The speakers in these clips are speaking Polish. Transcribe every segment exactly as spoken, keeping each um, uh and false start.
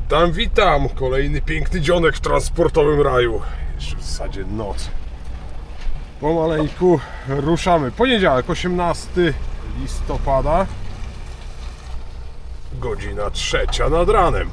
Witam, witam! Kolejny piękny dzionek w transportowym raju. Jeszcze w zasadzie noc. Pomaleńku ruszamy. Poniedziałek, osiemnastego listopada. Godzina trzecia nad ranem.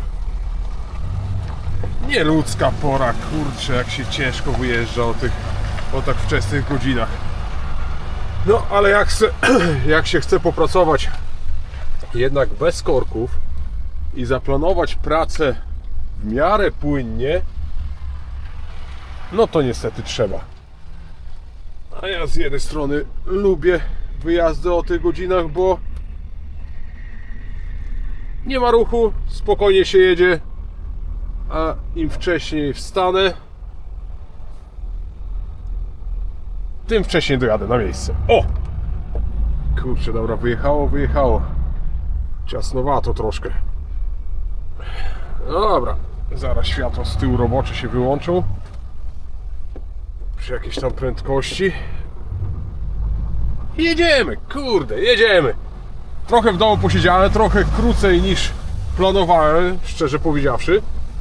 Nieludzka pora, kurczę, jak się ciężko wyjeżdża o tych, o tak wczesnych godzinach. No, ale jak, se, jak się chce popracować jednak bez korków i zaplanować pracę w miarę płynnie, no to niestety trzeba. A ja z jednej strony lubię wyjazdy o tych godzinach, bo nie ma ruchu, spokojnie się jedzie, a im wcześniej wstanę, tym wcześniej dojadę na miejsce. O! Kurczę, dobra, wyjechało, wyjechało. Ciasnowato troszkę. No dobra, zaraz światło z tyłu robocze się wyłączą przy jakiejś tam prędkości. Jedziemy, kurde, jedziemy. Trochę w domu posiedziałem, trochę krócej niż planowałem, szczerze powiedziawszy.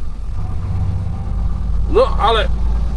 No ale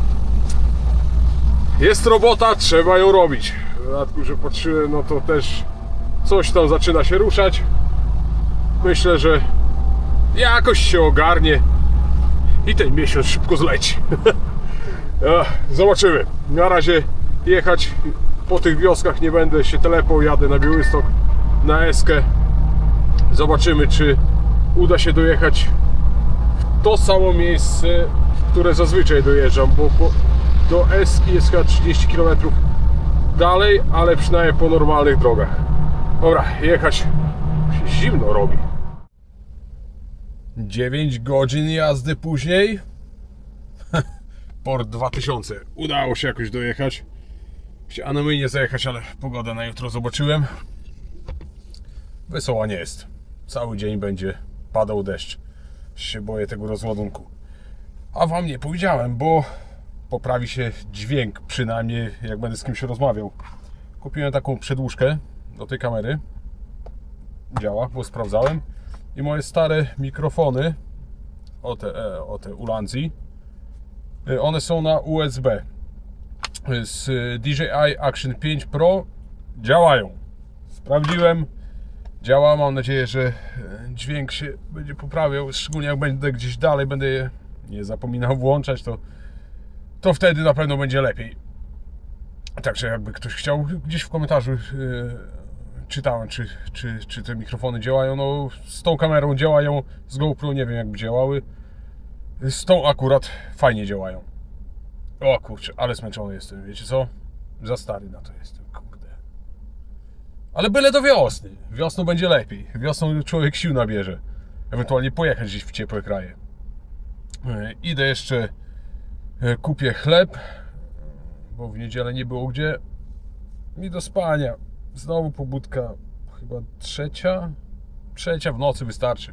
jest robota, trzeba ją robić. W dodatku, że patrzyłem, no to też coś tam zaczyna się ruszać. Myślę, że jakoś się ogarnie i ten miesiąc szybko zleci. Zobaczymy. Na razie jechać po tych wioskach nie będę się telepał, jadę na Białystok, na Eskę. Zobaczymy, czy uda się dojechać w to samo miejsce, w które zazwyczaj dojeżdżam, bo po, do Eski jest chyba trzydzieści kilometrów dalej, ale przynajmniej po normalnych drogach. Dobra, jechać. Się zimno robi. dziewięć godzin jazdy później. Port dwa tysiące. Udało się jakoś dojechać. Chciałem na myjnie zajechać, ale pogodę na jutro zobaczyłem. Wesoła nie jest. Cały dzień będzie padał deszcz. Się boję tego rozładunku. A wam nie powiedziałem, bo poprawi się dźwięk, przynajmniej jak będę z kimś rozmawiał. Kupiłem taką przedłużkę do tej kamery. Działa, bo sprawdzałem. I moje stare mikrofony, o te, o te Ulanzi, one są na U S B. Z D J I Action pięć Pro działają. Sprawdziłem, działa. Mam nadzieję, że dźwięk się będzie poprawiał. Szczególnie jak będę gdzieś dalej, będę je nie zapominał włączać, to, to wtedy na pewno będzie lepiej. Także jakby ktoś chciał, gdzieś w komentarzu yy, czytałem, czy, czy, czy te mikrofony działają. No, z tą kamerą działają, z GoPro nie wiem, jakby działały. Z tą akurat fajnie działają. O kurczę, ale zmęczony jestem, wiecie co? Za stary na to jestem, kurde. Ale byle do wiosny. Wiosną będzie lepiej. Wiosną człowiek sił nabierze. Ewentualnie pojechać gdzieś w ciepłe kraje. Idę jeszcze, kupię chleb, bo w niedzielę nie było gdzie. I do spania. Znowu pobudka chyba trzecia. Trzecia w nocy wystarczy.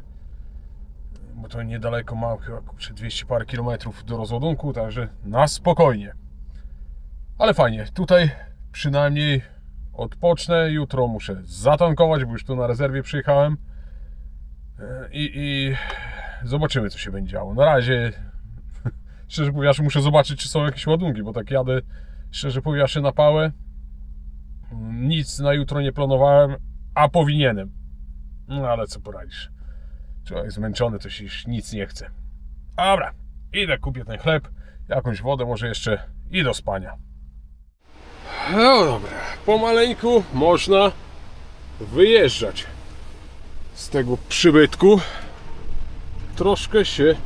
Bo to niedaleko mam chyba kurczę, dwieście parę kilometrów do rozładunku, także na spokojnie. Ale fajnie, tutaj przynajmniej odpocznę. Jutro muszę zatankować, bo już tu na rezerwie przyjechałem. I, i zobaczymy, co się będzie działo. Na razie, szczerze powiedziawszy, muszę zobaczyć, czy są jakieś ładunki, bo tak jadę, szczerze powiedziawszy, na pałę. Nic na jutro nie planowałem, a powinienem. No ale co poradzisz. Człowiek zmęczony, to się już nic nie chce. Dobra, idę, kupię ten chleb, jakąś wodę może jeszcze i do spania. No dobra, pomaleńku można wyjeżdżać z tego przybytku. Troszkę się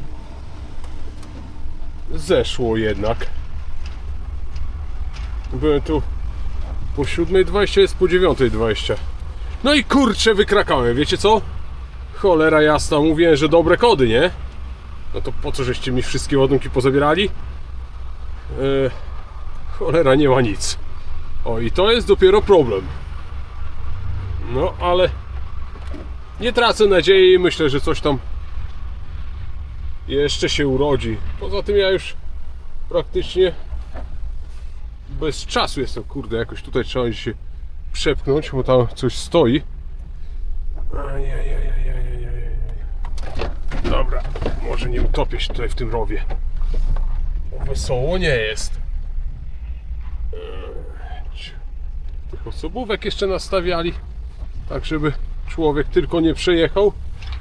zeszło jednak. Byłem tu po siódmej dwadzieścia, jest po dziewiątej dwadzieścia. No i kurczę, wykrakałem, wiecie co? Cholera jasna, mówiłem, że dobre kody, nie? No to po co żeście mi wszystkie ładunki pozabierali? Eee, cholera, nie ma nic. O, i to jest dopiero problem. No, ale nie tracę nadziei i myślę, że coś tam jeszcze się urodzi. Poza tym ja już praktycznie bez czasu jestem, kurde, jakoś tutaj trzeba się przepchnąć, bo tam coś stoi. Ajajajajajajaj. Dobra. Może nie utopię się tutaj w tym rowie. Wesoło nie jest. Tych osobówek jeszcze nastawiali, tak żeby człowiek tylko nie przejechał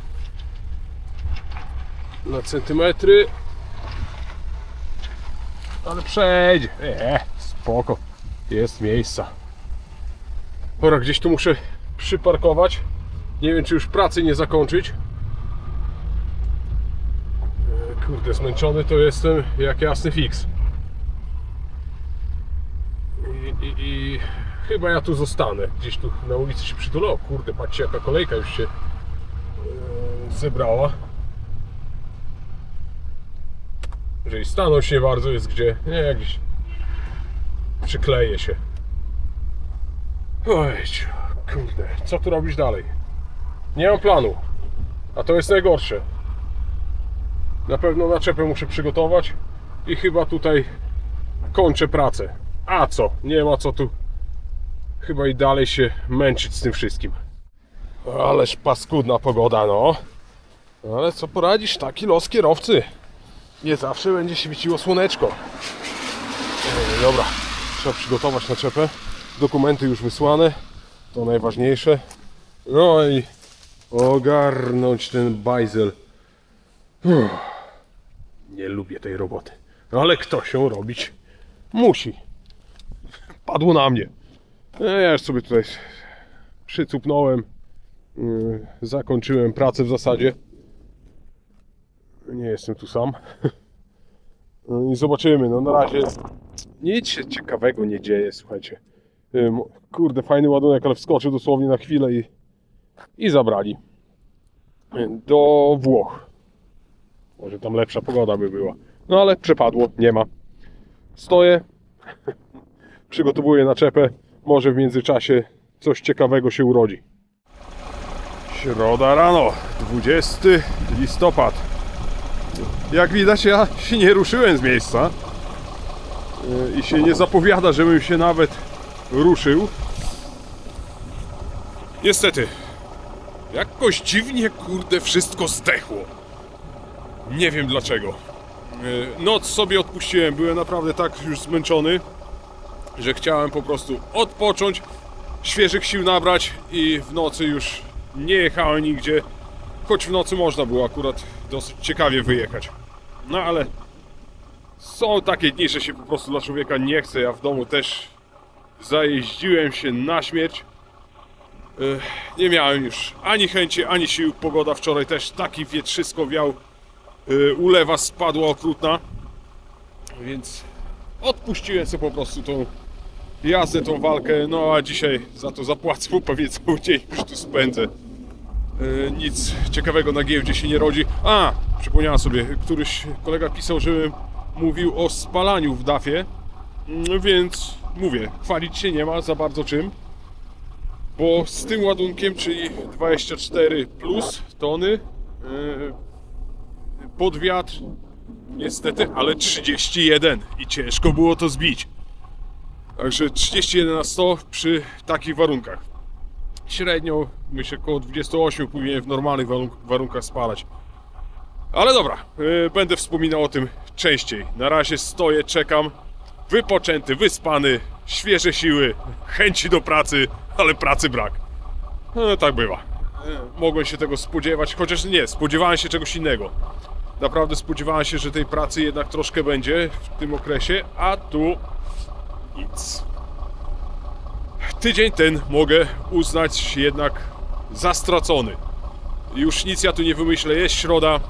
na centymetry. Ale przejdzie. Eee, spoko. Jest miejsca. Dobra, gdzieś tu muszę przyparkować. Nie wiem, czy już pracy nie zakończyć. Eee, kurde, zmęczony to jestem jak jasny fiks. I, i, i chyba ja tu zostanę. Gdzieś tu na ulicy się przytulę. O kurde, patrzcie, jaka kolejka już się eee, zebrała. Jeżeli stanąć nie bardzo jest gdzie. Nie, gdzieś przykleję się. Oj, kurde, co tu robić dalej? Nie mam planu. A to jest najgorsze. Na pewno naczepę muszę przygotować i chyba tutaj kończę pracę. A co? Nie ma co tu chyba i dalej się męczyć z tym wszystkim. Ależ paskudna pogoda, no. Ale co poradzisz, taki los kierowcy. Nie zawsze będzie świeciło słoneczko. Ej, dobra, trzeba przygotować naczepę. Dokumenty już wysłane, to najważniejsze. No i ogarnąć ten bajzel. Uff, nie lubię tej roboty, ale kto się robić musi. Padło na mnie. Ja już sobie tutaj przycupnąłem. Zakończyłem pracę w zasadzie. Nie jestem tu sam. No i zobaczymy. No na razie nic się ciekawego nie dzieje, słuchajcie. Kurde, fajny ładunek, ale wskoczył dosłownie na chwilę i, i zabrali do Włoch. Może tam lepsza pogoda by była. No ale przepadło, nie ma. Stoję, przygotowuję naczepę. Może w międzyczasie coś ciekawego się urodzi. Środa rano, dwudziesty listopad. Jak widać, ja się nie ruszyłem z miejsca i się nie zapowiada, żebym się nawet ruszył. Niestety, jakoś dziwnie, kurde, wszystko zdechło. Nie wiem dlaczego. Noc sobie odpuściłem, byłem naprawdę tak już zmęczony, że chciałem po prostu odpocząć, świeżych sił nabrać i w nocy już nie jechałem nigdzie. Choć w nocy można było akurat dosyć ciekawie wyjechać. No ale są takie dni, że się po prostu dla człowieka nie chce. Ja w domu też zajeździłem się na śmierć. Nie miałem już ani chęci, ani sił. Pogoda wczoraj też taki wietrzysko wiał. Ulewa spadła okrutna. Więc odpuściłem sobie po prostu tą jazdę, tą walkę. No a dzisiaj za to zapłacę, bo pewnie cały dzień już tu spędzę. Nic ciekawego na giełdzie się nie rodzi. A, przypomniałem sobie, któryś kolega pisał, żebym mówił o spalaniu w dafie. Więc mówię, chwalić się nie ma za bardzo czym. Bo z tym ładunkiem, czyli dwadzieścia cztery plus tony pod wiatr, niestety, ale trzydzieści jeden i ciężko było to zbić. Także trzydzieści jeden na sto przy takich warunkach. Średnio, myślę, około dwadzieścia osiem powinien w normalnych warunkach spalać. Ale dobra, yy, będę wspominał o tym częściej. Na razie stoję, czekam. Wypoczęty, wyspany, świeże siły, chęci do pracy, ale pracy brak. No, tak bywa. Yy, mogłem się tego spodziewać, chociaż nie, spodziewałem się czegoś innego. Naprawdę spodziewałem się, że tej pracy jednak troszkę będzie w tym okresie, a tu nic. Tydzień ten mogę uznać jednak za stracony. Już nic ja tu nie wymyślę, jest środa.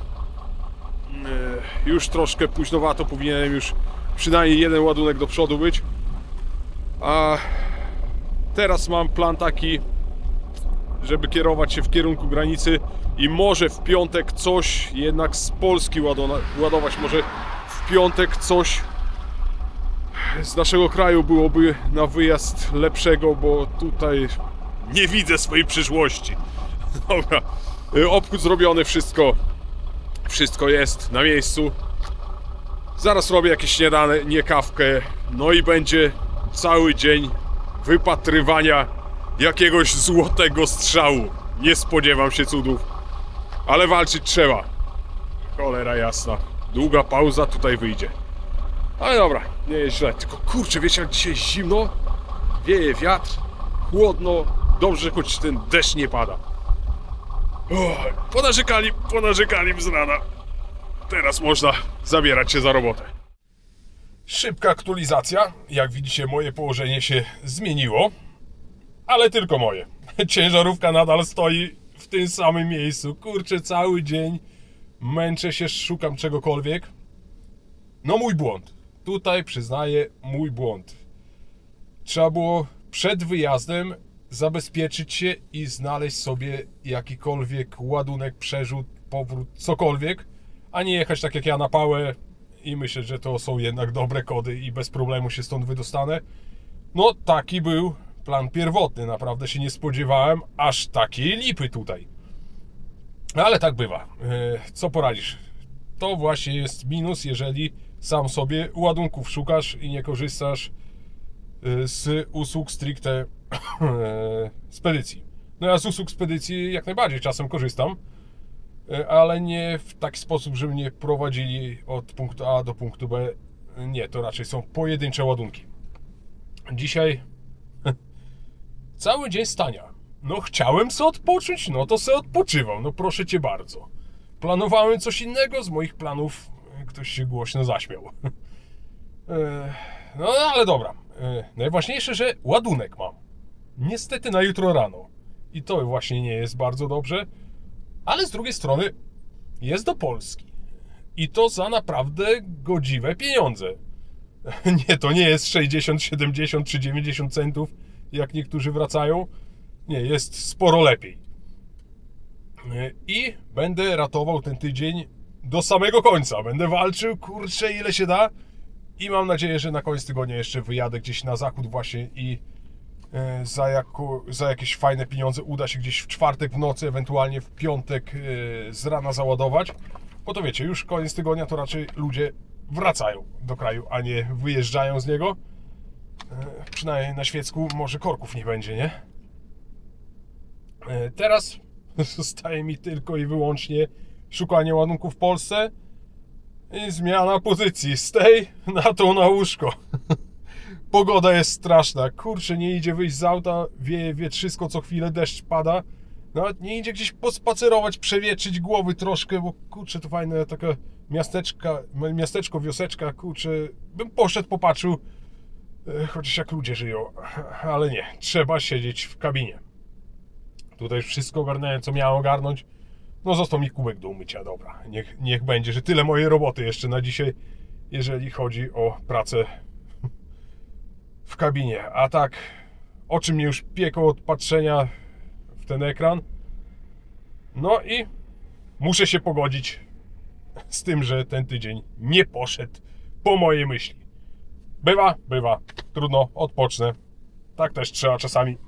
Już troszkę późnowato, powinienem już przynajmniej jeden ładunek do przodu być. A teraz mam plan taki, żeby kierować się w kierunku granicy i może w piątek coś jednak z Polski ładować. Może w piątek coś z naszego kraju byłoby na wyjazd lepszego, bo tutaj nie widzę swojej przyszłości. Dobra, obchód zrobiony, wszystko, wszystko jest na miejscu. Zaraz robię jakieś śniadanie, nie kawkę, no i będzie cały dzień wypatrywania jakiegoś złotego strzału. Nie spodziewam się cudów, ale walczyć trzeba. Cholera jasna. Długa pauza tutaj wyjdzie. Ale dobra, nie jest źle. Tylko kurczę, wiecie jak dzisiaj zimno? Wieje wiatr, chłodno. Dobrze, choć ten deszcz nie pada. O, ponarzekali, ponarzekali z rana. Teraz można zabierać się za robotę. Szybka aktualizacja. Jak widzicie, moje położenie się zmieniło. Ale tylko moje. Ciężarówka nadal stoi w tym samym miejscu. Kurczę, cały dzień męczę się, szukam czegokolwiek. No mój błąd. Tutaj przyznaję mój błąd. Trzeba było przed wyjazdem zabezpieczyć się i znaleźć sobie jakikolwiek ładunek, przerzut, powrót, cokolwiek, a nie jechać tak jak ja na pałę i myśleć, że to są jednak dobre kody i bez problemu się stąd wydostanę. No taki był plan pierwotny. Naprawdę się nie spodziewałem aż takiej lipy tutaj. Ale tak bywa. Co poradzisz? To właśnie jest minus, jeżeli sam sobie ładunków szukasz i nie korzystasz z usług stricte spedycji. No ja z usług spedycji jak najbardziej czasem korzystam, ale nie w taki sposób, żeby mnie prowadzili od punktu A do punktu B. Nie, to raczej są pojedyncze ładunki. Dzisiaj cały dzień stania. No chciałem sobie odpocząć, no to sobie odpoczywam. No proszę cię bardzo. Planowałem coś innego, z moich planów ktoś się głośno zaśmiał. No ale dobra. Najważniejsze, że ładunek mam. Niestety na jutro rano. I to właśnie nie jest bardzo dobrze. Ale z drugiej strony jest do Polski. I to za naprawdę godziwe pieniądze. Nie, to nie jest sześćdziesiąt, siedemdziesiąt czy dziewięćdziesiąt centów, jak niektórzy wracają. Nie, jest sporo lepiej. I będę ratował ten tydzień do samego końca. Będę walczył, kurczę, ile się da. I mam nadzieję, że na koniec tygodnia jeszcze wyjadę gdzieś na zachód właśnie i za, jako, za jakieś fajne pieniądze uda się gdzieś w czwartek w nocy, ewentualnie w piątek z rana załadować. Bo to wiecie, już koniec tygodnia to raczej ludzie wracają do kraju, a nie wyjeżdżają z niego. Przynajmniej na świecku może korków nie będzie, nie? Teraz zostaje mi tylko i wyłącznie szukanie ładunków w Polsce i zmiana pozycji z tej na tą na łóżko. Pogoda jest straszna, kurczę, nie idzie wyjść z auta, wieje wietrzysko co chwilę, deszcz pada. Nawet nie idzie gdzieś pospacerować, przewietrzyć głowy troszkę, bo kurczę, to fajne takie miasteczka, miasteczko, wioseczka, kurczę, bym poszedł, popatrzył, chociaż jak ludzie żyją, ale nie, trzeba siedzieć w kabinie. Tutaj już wszystko ogarnąłem, co miałem ogarnąć. No został mi kubek do umycia, dobra, niech, niech będzie, że tyle mojej roboty jeszcze na dzisiaj, jeżeli chodzi o pracę w kabinie. A tak, oczy mnie już pieką od patrzenia w ten ekran. No i muszę się pogodzić z tym, że ten tydzień nie poszedł po mojej myśli. Bywa, bywa, trudno, odpocznę. Tak też trzeba czasami.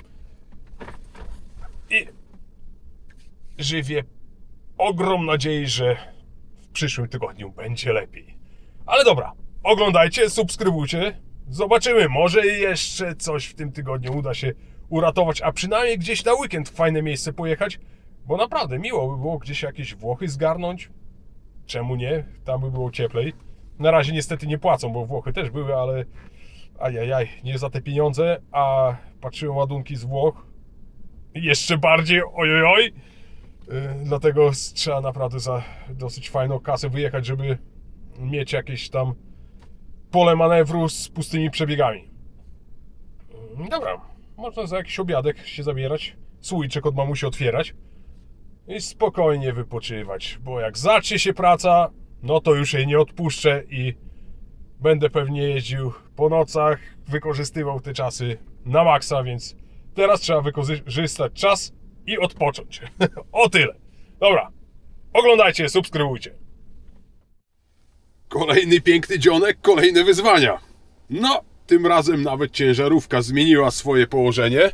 I żywię ogrom nadziei, że w przyszłym tygodniu będzie lepiej. Ale dobra, oglądajcie, subskrybujcie. Zobaczymy, może jeszcze coś w tym tygodniu uda się uratować, a przynajmniej gdzieś na weekend w fajne miejsce pojechać, bo naprawdę miło by było gdzieś jakieś Włochy zgarnąć. Czemu nie? Tam by było cieplej. Na razie niestety nie płacą, bo Włochy też były, ale ajajaj, nie za te pieniądze, a patrzyłem ładunki z Włoch. Jeszcze bardziej ojojoj. Yy, dlatego trzeba naprawdę za dosyć fajną kasę wyjechać, żeby mieć jakieś tam pole manewru z pustymi przebiegami. Yy, dobra, można za jakiś obiadek się zabierać, słoiczek od mamusi otwierać i spokojnie wypoczywać, bo jak zacznie się praca, no to już jej nie odpuszczę i będę pewnie jeździł po nocach, wykorzystywał te czasy na maksa, więc teraz trzeba wykorzystać czas i odpocząć. O tyle. Dobra, oglądajcie, subskrybujcie. Kolejny piękny dzionek, kolejne wyzwania. No, tym razem nawet ciężarówka zmieniła swoje położenie.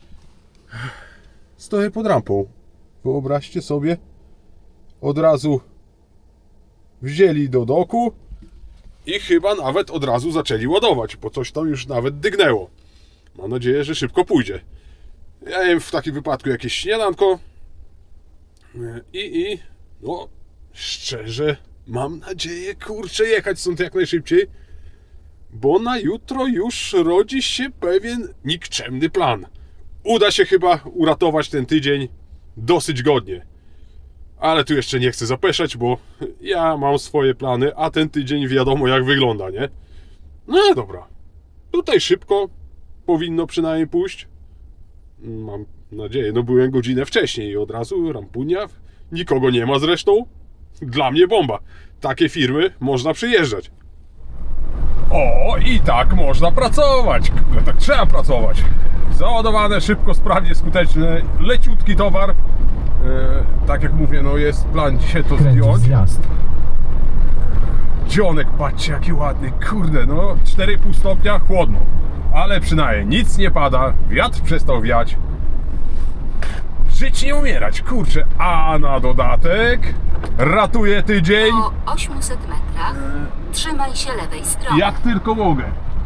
Stoję pod rampą. Wyobraźcie sobie, od razu wzięli do doku i chyba nawet od razu zaczęli ładować, bo coś tam już nawet dygnęło. Mam nadzieję, że szybko pójdzie. Ja jem w takim wypadku jakieś śniadanko i, i no, szczerze mam nadzieję, kurczę, jechać stąd jak najszybciej, bo na jutro już rodzi się pewien nikczemny plan. Uda się chyba uratować ten tydzień dosyć godnie. Ale tu jeszcze nie chcę zapeszać, bo ja mam swoje plany, a ten tydzień wiadomo jak wygląda, nie? No dobra. Tutaj szybko powinno przynajmniej pójść. Mam nadzieję, no byłem godzinę wcześniej i od razu rampunia. Nikogo nie ma zresztą. Dla mnie bomba. Takie firmy można przyjeżdżać. O, i tak można pracować. Tak trzeba pracować. Załadowane, szybko, sprawnie, skuteczne, leciutki towar. E, tak jak mówię, no jest plan dzisiaj to zdjąć. Dzionek, patrzcie jaki ładny, kurde, no cztery i pół stopnia, chłodno. Ale przynajmniej nic nie pada, wiatr przestał wiać. Żyć nie umierać, kurczę, a na dodatek ratuje tydzień. Po osiemset metrach trzymaj się lewej strony. Jak tylko mogę.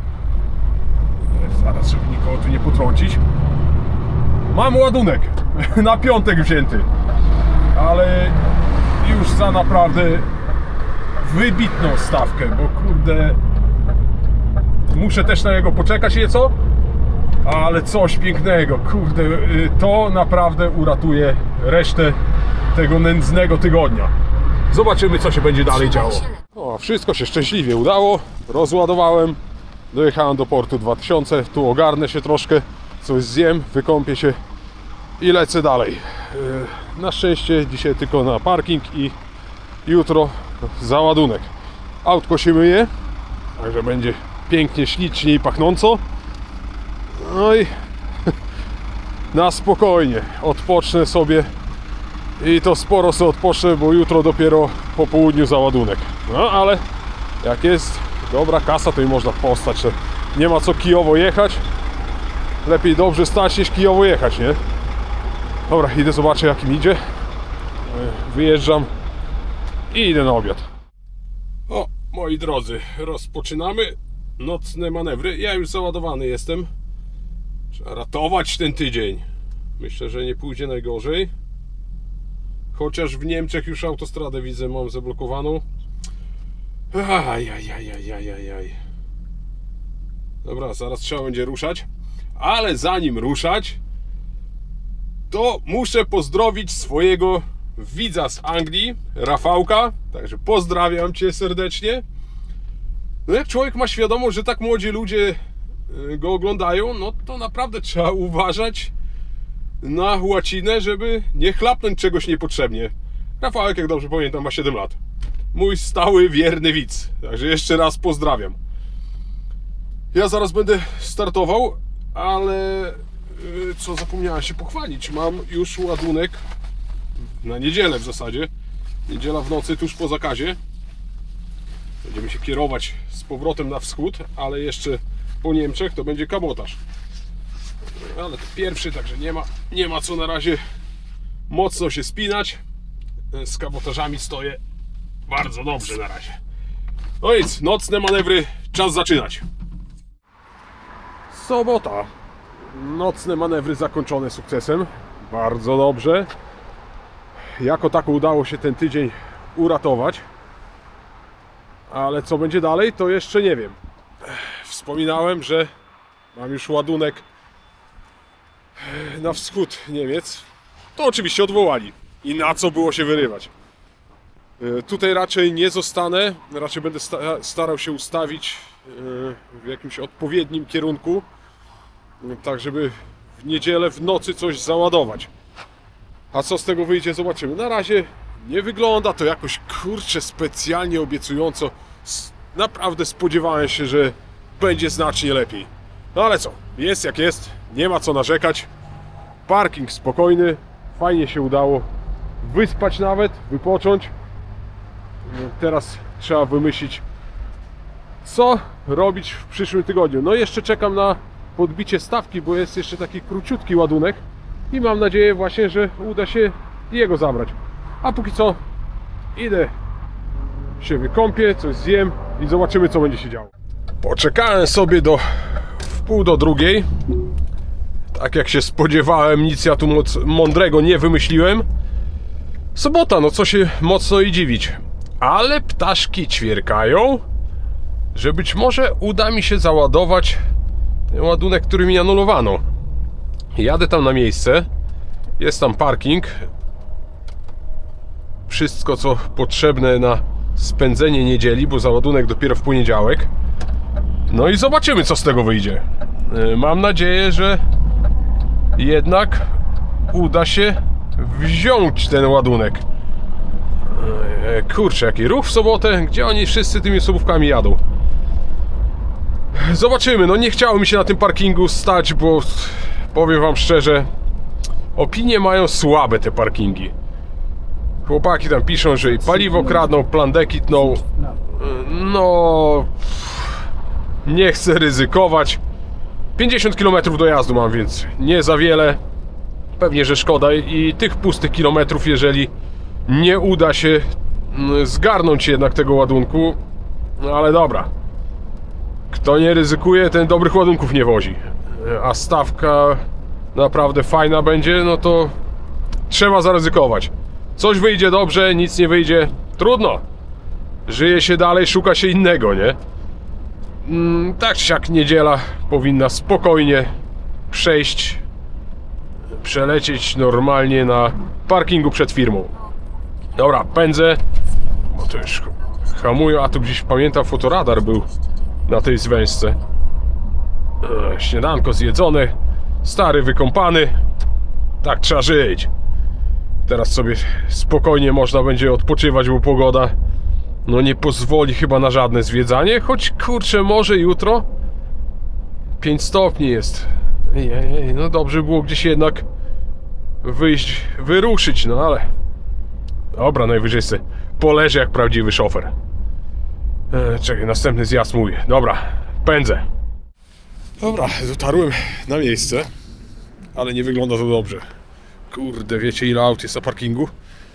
Zaraz, żeby nikogo tu nie potrącić. Mam ładunek na piątek wzięty, ale już za naprawdę wybitną stawkę, bo kurde muszę też na niego poczekać nieco, ale coś pięknego, kurde, to naprawdę uratuje resztę tego nędznego tygodnia. Zobaczymy, co się będzie dalej działo. O, wszystko się szczęśliwie udało, rozładowałem, dojechałem do portu dwa tysiące, tu ogarnę się troszkę, coś zjem, wykąpię się i lecę dalej. Na szczęście dzisiaj tylko na parking i jutro załadunek. Autko się myje, także będzie pięknie, ślicznie i pachnąco. No i na spokojnie odpocznę sobie i to sporo sobie odpocznę, bo jutro dopiero po południu załadunek. No ale jak jest dobra kasa, to i można postać. Nie ma co kijowo jechać. Lepiej dobrze stać niż kijowo jechać, nie? Dobra, idę zobaczę jak im idzie. Wyjeżdżam i idę na obiad. O, moi drodzy, rozpoczynamy nocne manewry. Ja już załadowany jestem. Trzeba ratować ten tydzień. Myślę, że nie pójdzie najgorzej. Chociaż w Niemczech już autostradę widzę, mam zablokowaną. Ajajajajajajaj. Dobra, zaraz trzeba będzie ruszać. Ale zanim ruszać, to muszę pozdrowić swojego widza z Anglii, Rafałka. Także pozdrawiam Cię serdecznie. No jak człowiek ma świadomość, że tak młodzi ludzie go oglądają, no to naprawdę trzeba uważać na łacinę, żeby nie chlapnąć czegoś niepotrzebnie. Rafałek, jak dobrze pamiętam, ma siedem lat. Mój stały, wierny widz. Także jeszcze raz pozdrawiam. Ja zaraz będę startował, ale co zapomniałem się pochwalić. Mam już ładunek na niedzielę w zasadzie. Niedziela w nocy tuż po zakazie. Będziemy się kierować z powrotem na wschód, ale jeszcze po Niemczech to będzie kabotaż. Ale to pierwszy, także nie ma, nie ma co na razie mocno się spinać. Z kabotażami stoję bardzo dobrze na razie. No nic, nocne manewry, czas zaczynać. Sobota. Nocne manewry zakończone sukcesem. Bardzo dobrze. Jako tako udało się ten tydzień uratować. Ale co będzie dalej, to jeszcze nie wiem. Wspominałem, że mam już ładunek na wschód Niemiec. To oczywiście odwołali. I na co było się wyrywać? Tutaj raczej nie zostanę. Raczej będę starał się ustawić w jakimś odpowiednim kierunku, tak żeby w niedzielę w nocy coś załadować. A co z tego wyjdzie, zobaczymy. Na razie nie wygląda to jakoś, kurczę, specjalnie obiecująco. Naprawdę spodziewałem się, że będzie znacznie lepiej. No ale co, jest jak jest, nie ma co narzekać. Parking spokojny, fajnie się udało wyspać nawet, wypocząć. Teraz trzeba wymyślić, co robić w przyszłym tygodniu. No jeszcze czekam na podbicie stawki, bo jest jeszcze taki króciutki ładunek i mam nadzieję właśnie, że uda się jego zabrać. A póki co idę się wykąpię, coś zjem i zobaczymy, co będzie się działo. Poczekałem sobie do wpół do drugiej. Tak jak się spodziewałem, nic ja tu moc mądrego nie wymyśliłem. Sobota, no co się mocno i dziwić. Ale ptaszki ćwierkają, że być może uda mi się załadować ten ładunek, który mi anulowano. Jadę tam na miejsce. Jest tam parking. Wszystko co potrzebne na spędzenie niedzieli, bo załadunek dopiero w poniedziałek. No i zobaczymy, co z tego wyjdzie. Mam nadzieję, że jednak uda się wziąć ten ładunek. Kurczę, jaki ruch w sobotę, gdzie oni wszyscy tymi osobówkami jadą. Zobaczymy, no nie chciało mi się na tym parkingu stać, bo powiem wam szczerze, opinie mają słabe te parkingi. Chłopaki tam piszą, że i paliwo kradną, plandeki tną. No... Nie chcę ryzykować. pięćdziesiąt kilometrów dojazdu mam, więc nie za wiele. Pewnie, że szkoda i tych pustych kilometrów, jeżeli nie uda się zgarnąć jednak tego ładunku. No ale dobra. Kto nie ryzykuje, ten dobrych ładunków nie wozi. A stawka naprawdę fajna będzie, no to trzeba zaryzykować. Coś wyjdzie dobrze, nic nie wyjdzie, trudno. Żyje się dalej, szuka się innego, nie? Mm, tak czy siak niedziela powinna spokojnie przejść, przelecieć normalnie na parkingu przed firmą. Dobra, pędzę, bo to już hamuję, a tu gdzieś pamiętam fotoradar był na tej zwężce. E, śniadanko zjedzone, stary wykąpany, tak trzeba żyć. Teraz sobie spokojnie można będzie odpoczywać, bo pogoda no nie pozwoli chyba na żadne zwiedzanie, choć kurczę, może jutro pięć stopni jest. Ej, no dobrze było gdzieś jednak wyjść, wyruszyć, no ale dobra, najwyżej se poleżę jak prawdziwy szofer. E, czekaj, następny zjazd mówię. Dobra, pędzę. Dobra, dotarłem na miejsce, ale nie wygląda to dobrze. Kurde, wiecie ile aut jest na parkingu?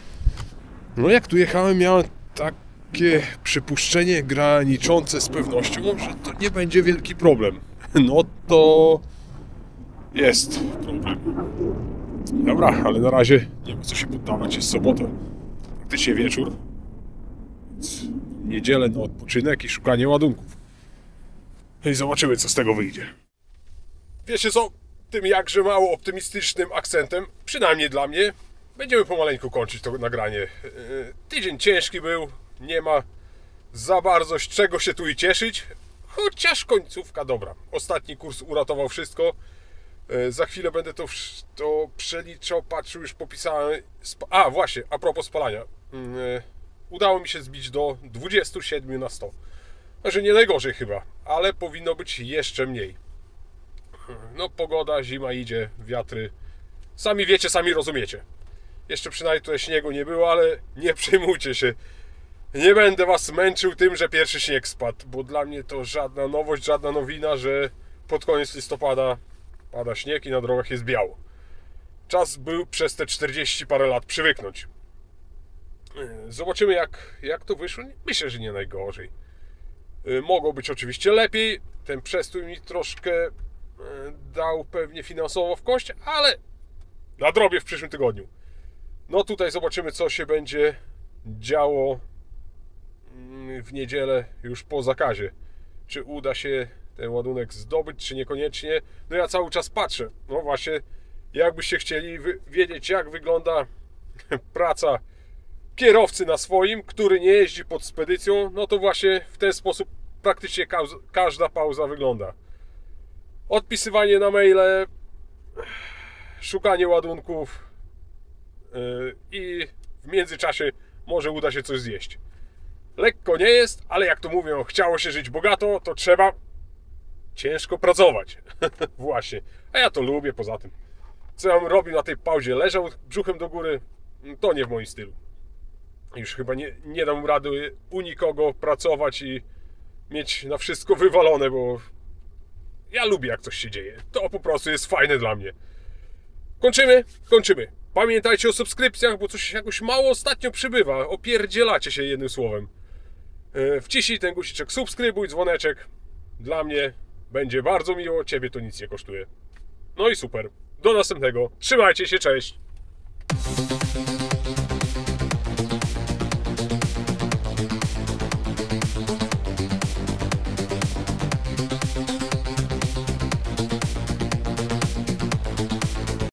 No jak tu jechałem, miałem takie przypuszczenie graniczące z pewnością, że to nie będzie wielki problem. No to jest problem. Dobra, ale na razie nie ma co się poddawać, jest sobota. Praktycznie wieczór. Więc niedzielę na odpoczynek i szukanie ładunków. No i zobaczymy, co z tego wyjdzie. Wiecie co? Tym jakże mało optymistycznym akcentem, przynajmniej dla mnie, będziemy pomaleńku kończyć to nagranie. Tydzień ciężki był, nie ma za bardzo z czego się tu i cieszyć, chociaż końcówka dobra. Ostatni kurs uratował wszystko. Za chwilę będę to, to przeliczał, patrzył, już popisałem. A właśnie, a propos spalania. Udało mi się zbić do dwudziestu siedmiu na sto. Znaczy nie najgorzej chyba, ale powinno być jeszcze mniej. No pogoda, zima idzie, wiatry. Sami wiecie, sami rozumiecie. Jeszcze przynajmniej tutaj śniegu nie było, ale nie przejmujcie się. Nie będę was męczył tym, że pierwszy śnieg spadł, bo dla mnie to żadna nowość, żadna nowina, że pod koniec listopada pada śnieg i na drogach jest biało. Czas był przez te czterdzieści parę lat przywyknąć. Zobaczymy jak, jak to wyszło. Myślę, że nie najgorzej. Mogło być oczywiście lepiej. Ten przestój mi troszkę dał pewnie finansowo w kość, ale nadrobię w przyszłym tygodniu. No tutaj zobaczymy, co się będzie działo w niedzielę już po zakazie. Czy uda się ten ładunek zdobyć, czy niekoniecznie. No ja cały czas patrzę. No właśnie, jakbyście chcieli wiedzieć, jak wygląda praca kierowcy na swoim, który nie jeździ pod spedycją, no to właśnie w ten sposób praktycznie każda pauza wygląda. Odpisywanie na maile, szukanie ładunków yy, i w międzyczasie może uda się coś zjeść. Lekko nie jest, ale jak to mówią, chciało się żyć bogato, to trzeba ciężko pracować. Właśnie. A ja to lubię poza tym. Co ja bym robił na tej pauzie? Leżał brzuchem do góry? To nie w moim stylu. Już chyba nie, nie dam rady u nikogo pracować i mieć na wszystko wywalone, bo ja lubię jak coś się dzieje. To po prostu jest fajne dla mnie. Kończymy? Kończymy. Pamiętajcie o subskrypcjach, bo coś jakoś mało ostatnio przybywa. Opierdzielacie się jednym słowem. Wciśnij ten guziczek, subskrybuj, dzwoneczek. Dla mnie będzie bardzo miło, ciebie to nic nie kosztuje. No i super. Do następnego. Trzymajcie się, cześć.